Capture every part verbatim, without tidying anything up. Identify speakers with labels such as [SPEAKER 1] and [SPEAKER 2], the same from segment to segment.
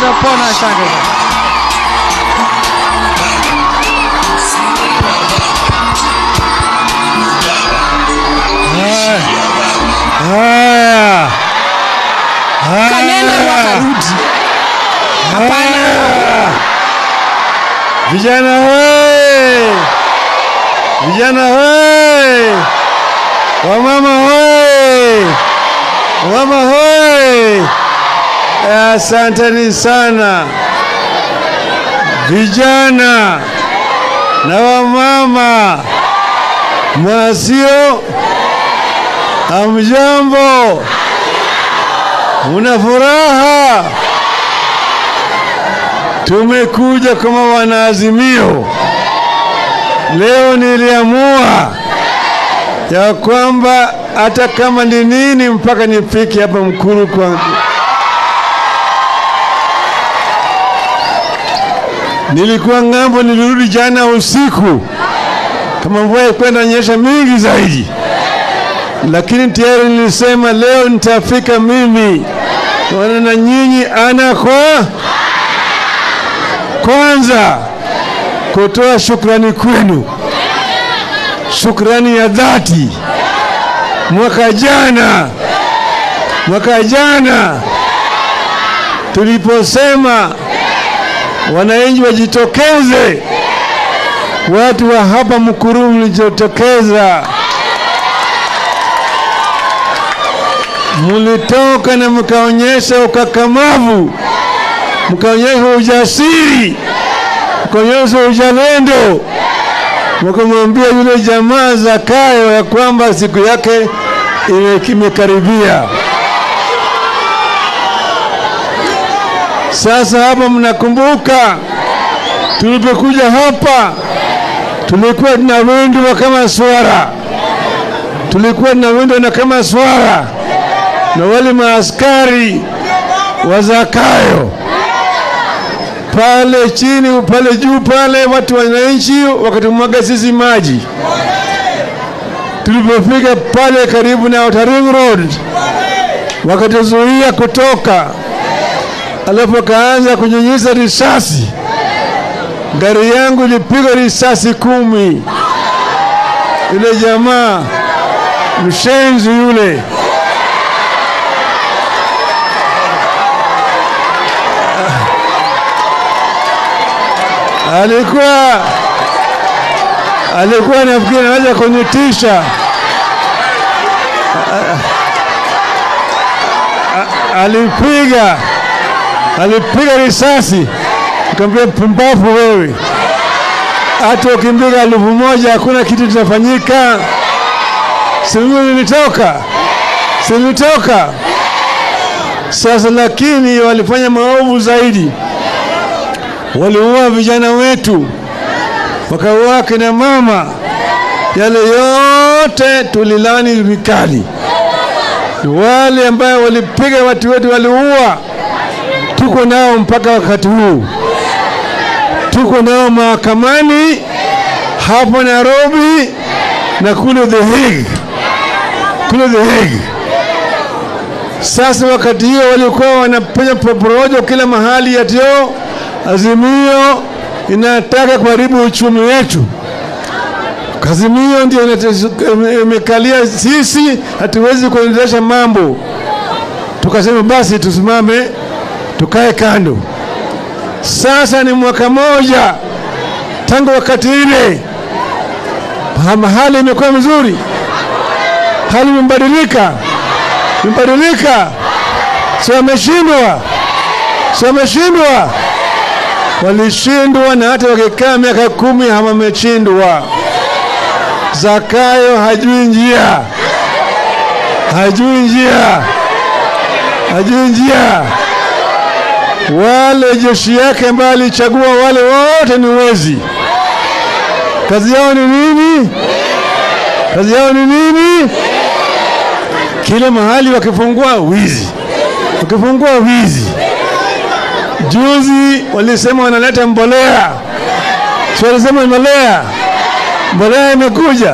[SPEAKER 1] utapona. Asante.
[SPEAKER 2] Haya.
[SPEAKER 1] Kanena wakarudi. Hapana.
[SPEAKER 2] Vijana we! Vijana we! Wamama we! Wamama we! Asanteni sana. Vijana na wamama mwasio, hamjambo? Una furaha? Tumekuja kama wanaazimio. Leo niliamua ya kwamba hata kama ni nini mpaka nifike hapa Mkuru kwangu. Nilikuwa ngambo, nilirudi jana usiku kama mvua kwenda nyesha mingi zaidi, lakini tayari nilisema leo nitafika mimi wana na nyinyi ana kwa kwanza kutoa shukrani kwenu, shukrani ya dhati. Mwaka jana mwaka jana tuliposema wananchi wajitokeze, watu wa hapa Mkuru mlijitokeza, mulitoka na mkaonyesha ukakamavu, mkaonyesha ujasiri, mkaonyesha uzalendo, mkamwambia yule jamaa Zakayo ya kwamba siku yake imekaribia. Sasa hapa mnakumbuka tulipokuja hapa tulikuwa na wendo kama swara, tulikuwa na wendo na kama swara na wale maaskari wa Zakayo pale chini pale juu pale, watu wananchi wakatumwaga sisi maji. Tulipofika pale karibu na Outer Ring Road wakatuzuia kutoka, alafu kaanza kunyunyiza risasi. Gari yangu ilipiga risasi kumi. Yule jamaa mshenzi yule alikuwa alikuwa nafikiri anaweza kunitisha. Alipiga alipiga risasi, nikamwambia pumbavu wewe, hata ukimpiga elfu moja hakuna kitu kitafanyika. Simu nilitoka Silitoka. Sasa lakini walifanya maovu zaidi. Waliua vijana wetu, wakaua kina mama. Yale yote tulilani vikali. Wale ambao walipiga watu wetu, waliua, tuko nao mpaka wakati huu. Tuko nao mahakamani hapo Nairobi na kule The Hague. Kule The Hague. Sasa wakati hiyo walikuwa wanafanya porojo kila mahali, atio Azimio inataka kuharibu uchumi wetu. Azimio ndio imekalia sisi, hatuwezi kuendelesha mambo. Tukasema basi tusimame, tukae kando. Sasa ni mwaka moja tangu wakati ile, hali imekuwa mzuri, hali imebadilika, imebadilika. Sio wameshindwa, sio wameshindwa, walishindwa, na hata wakikaa miaka kumi hawameshindwa. Zakayo hajui njia, hajui njia, hajui njia. Wale jeshi yake ambao alichagua wale wote ni wezi. Kazi yao ni nini? Kazi yao ni nini? Kila mahali wakifungua wizi, wakifungua wizi. Juzi walisema wanaleta mbolea, sio walisema mbolea, mbolea imekuja,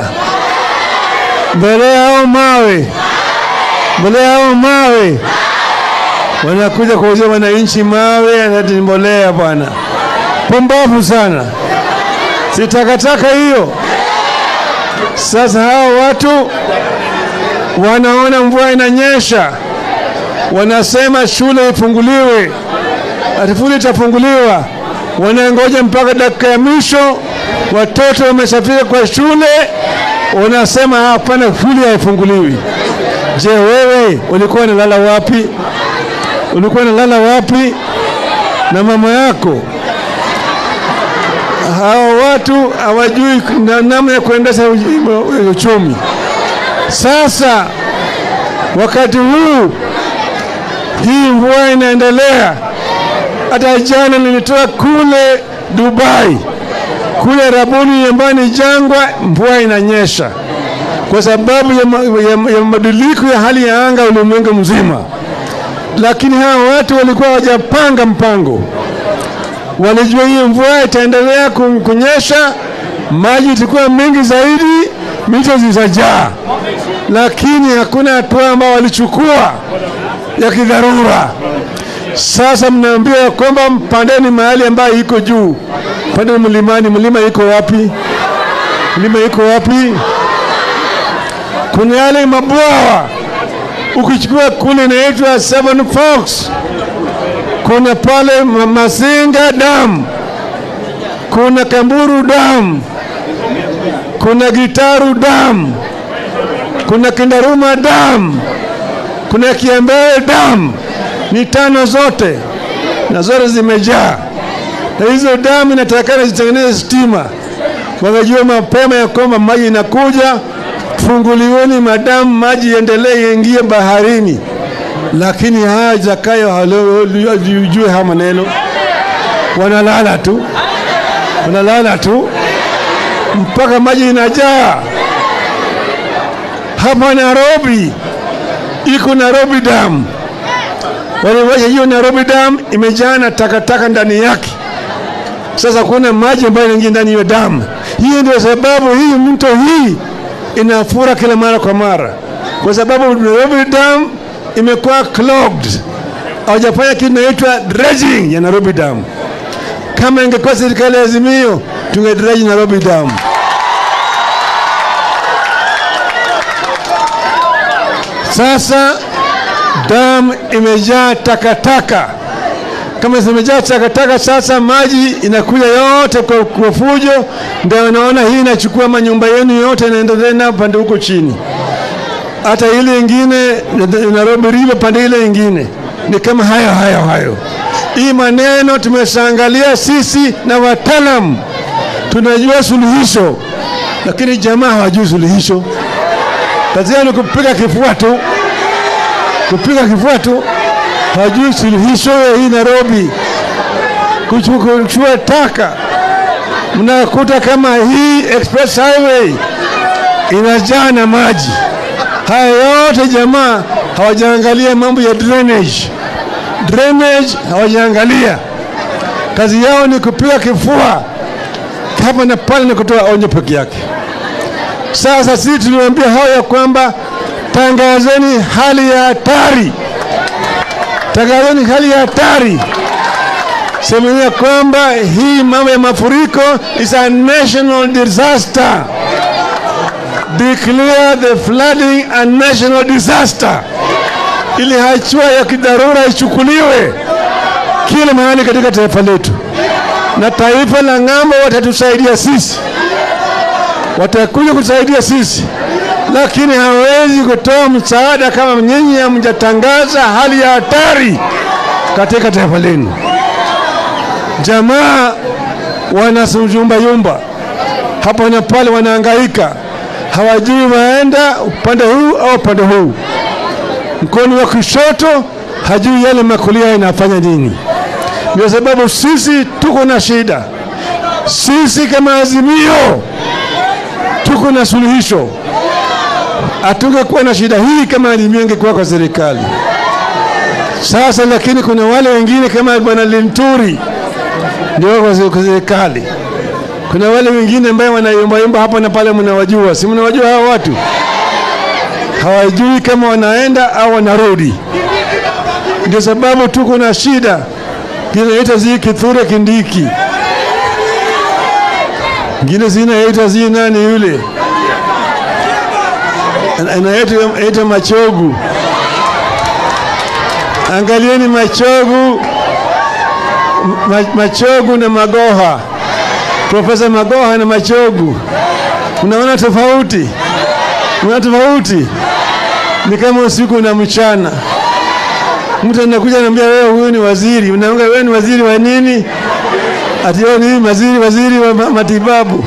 [SPEAKER 2] mbolea au mawe, mbolea au mawe. wanakuja kuuzia wananchi mawe na mbolea bwana. Pumbavu sana. Si takataka hiyo. Sasa hao watu wanaona mvua inanyesha, wanasema shule ifunguliwe, shule itafunguliwa, wanangoja mpaka dakika ya mwisho, watoto wamesafiri kwa shule, wanasema hapana, shule haifunguliwi. Je, wewe ulikuwa unalala wapi? Ulikuwa unalala wapi na mama yako? Hao watu hawajui namna ya kuendesha uchumi. Sasa wakati huu hii mvua inaendelea. Hata jana nilitoka kule Dubai, kule Rabuni nyumbani jangwa, mvua inanyesha kwa sababu ya, ya, ya mabadiliko ya hali ya anga ulimwengu mzima. Lakini hao watu walikuwa hawajapanga mpango. Walijua hii mvua itaendelea kunyesha, maji itakuwa mengi zaidi, mito zitajaa. Lakini hakuna hatua ambayo walichukua ya kidharura. Sasa mnaambia kwamba mpandeni mahali ambayo iko juu. Pandeni mlimani. Mlima iko wapi? Mlima iko wapi? Kuna yale mabwawa. Ukichukua kule inaitwa Seven Forks. Kuna pale Masinga Dam, kuna Kamburu Dam, kuna Gitaru Dam, kuna Kindaruma Dam, kuna Kiambere Dam. Ni tano zote na zote zimejaa. Na hizo damu inatakana zitengeneze stima. Wangejua mapema ya kwamba maji inakuja, funguliweni madamu, maji endelee ingie baharini. Lakini haya Zakayo hawajui haya maneno. Wanalala tu. Wanalala tu mpaka maji inajaa. Hapa Nairobi iko Nairobi Dam. Wale hiyo Nairobi Dam imejaa na takataka ndani yake. Sasa kuna maji ambayo yanaingia ndani ya damu. Hiyo ndio sababu hii mto hii inafura kila mara kwa mara. Kwa sababu Nairobi Dam imekuwa clogged. Hawajafanya kitu kinaitwa dredging ya Nairobi Dam. Kama ingekuwa serikali ya Azimio, tungedredge Nairobi Dam. Sasa dam imejaa takataka. Kama zimejaa takataka, sasa maji inakuja yote kwa, kwa fujo. Ndio unaona hii inachukua manyumba yenu yote inaendelea na pande huko chini. Hata ile nyingine Nairobi River pande ile nyingine ni kama hayo hayo hayo. Hii maneno tumeshaangalia sisi na wataalamu, tunajua suluhisho, lakini jamaa hawajui suluhisho. Kazi yao ni kupiga kifua tu, kupiga kifua tu. Hawajui suluhisho ya hii Nairobi. Kuchukua taka, mnakuta kama hii express highway inajaa na maji. Haya yote jamaa hawajaangalia mambo ya drainage. Drainage hawajaangalia. Kazi yao ni kupiga kifua hapa na pale na kutoa onyo peke yake. Sasa sisi tuliwaambia hao ya kwamba tangazeni hali ya hatari. Tangazeni hali ya hatari. Semeni kwamba hii mambo ya mafuriko is a national disaster. Declare the flooding a national disaster. Ili hatua ya kidharura ichukuliwe kila mahali katika taifa letu. Na taifa la ng'ambo watatusaidia sisi. Watakuja kusaidia sisi. Lakini hawezi kutoa msaada kama nyinyi hamjatangaza hali ya hatari katika taifa lenu. Jamaa wanasujumba yumba hapa na pale, wanahangaika, hawajui waenda upande huu au upande huu. Mkono wa kushoto hajui yale makulia inafanya nini. Ndio sababu sisi tuko na shida. Sisi kama Azimio tuko na suluhisho. Hatungekuwa na shida hii kama Azimio ingekuwa kwa serikali. Sasa lakini kuna wale wengine kama Bwana Linturi ndio kwa serikali. Kuna wale wengine ambao wanayumba yumba hapa na pale, mnawajua. Si mnawajua hao watu? Hawajui kama wanaenda au wanarudi. Ndio sababu tuko na shida. Kinaita zi Kithure Kindiki. Ngine zinaita zi nani yule? Anaita Machogu. Angalieni Machogu, Machogu na Magoha. Profesa Magoha na Machogu. Unaona tofauti? Unaona tofauti? Ni kama usiku na mchana. Mtu anakuja anambia wewe huyu ni waziri. Unaongea wewe ni waziri wa nini? Ati wewe ni waziri waziri wa matibabu.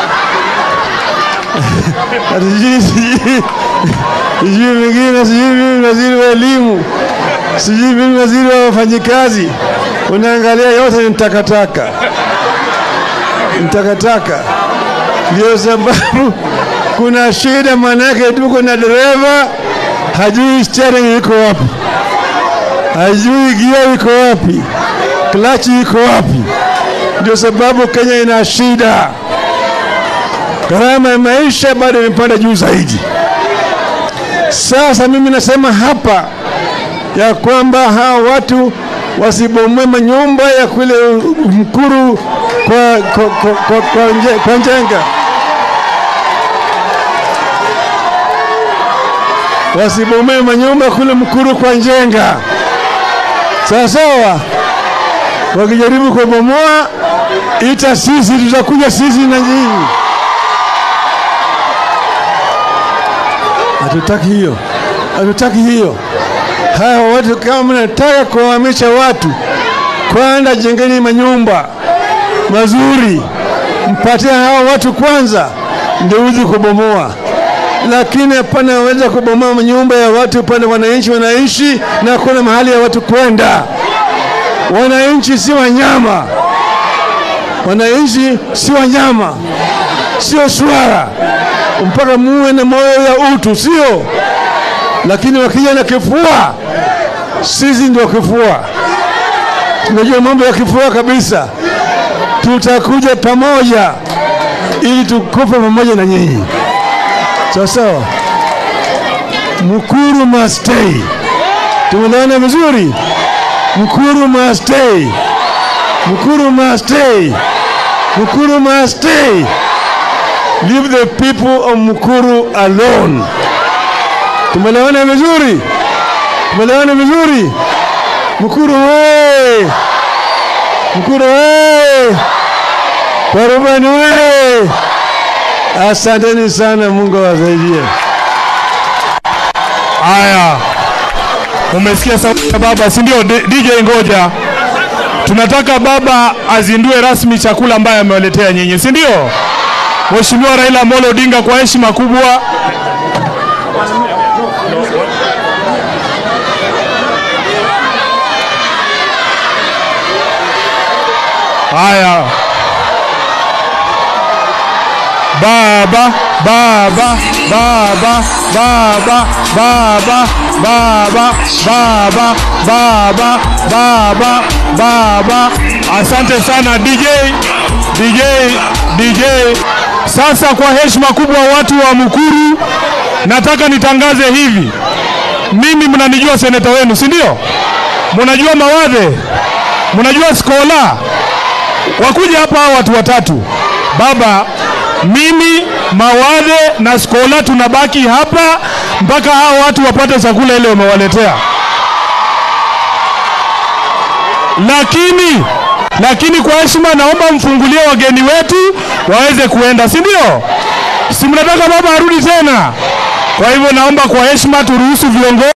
[SPEAKER 2] Ati sijui sijui mwingine sijui waziri wa elimu. Sijui mimi waziri wa wafanyikazi. Unaangalia yote ni takataka. Takataka. Ndio sababu kuna shida, manake tuko na dereva hajui steering iko wapi, hajui gear iko wapi, clutch iko wapi. Ndio sababu Kenya ina shida. Gharama ya maisha bado imepanda juu zaidi. Sasa mimi nasema hapa ya kwamba hawa watu wasibomoe manyumba ya kule Mkuru kwa kwa kwa, kwa, kwa, nje, kwa Njenga. Wasibomoe manyumba kule Mkuru kwa Njenga. Sawa sawa. Wakijaribu kubomoa, ita sisi, tutakuja sisi na nyinyi. Hatutaki hiyo. Hatutaki hiyo. Hawa watu kama mnataka kuhamisha watu, kwanza jengeni manyumba mazuri. Mpatie hawa watu kwanza ndio uzi kubomoa. Lakini hapana waweza kubomoa manyumba ya watu pale wananchi wanaishi na kuna mahali ya watu kwenda. Wananchi si wanyama. Wananchi si wanyama. Sio swara. Mpaka muwe na moyo ya utu, sio? Lakini wakija na kifua, sisi ndio kifua. Tunajua mambo ya kifua kabisa. Tutakuja pamoja ili tukufe pamoja na nyinyi. Sawa sawa. Mkuru must stay. Tumeelewana vizuri? Mkuru must stay. Mkuru must stay. Mkuru must stay. Leave the people of Mkuru alone. Tumeelewana vizuri? Tumeelewana vizuri? Mkuru we! Mkuru we! Karibuni we! Asanteni sana, Mungu awasaidie.
[SPEAKER 3] Haya. Umesikia sauti ya baba, si ndio? D J ngoja. Tunataka baba azindue rasmi chakula ambaye amewaletea nyinyi, si ndio? Mheshimiwa Raila Amolo Odinga kwa heshima kubwa. Haya. Baba, baba, baba, baba, baba, baba, baba, baba, baba, baba. Asante sana D J, D J, D J. Sasa kwa heshima kubwa watu wa Mkuru, nataka nitangaze hivi. Mimi mnanijua seneta wenu, si ndio? Mnajua Mawadhe? Mnajua Skola? Wakuja hapa watu watatu. Baba, mimi, Mawadhe na Skola tunabaki hapa mpaka hao watu wapate chakula ile umewaletea. Lakini lakini kwa heshima naomba mfungulie wageni wetu waweze kuenda, si ndio? Si mnataka baba arudi tena? Kwa hivyo naomba kwa heshima turuhusu viongozi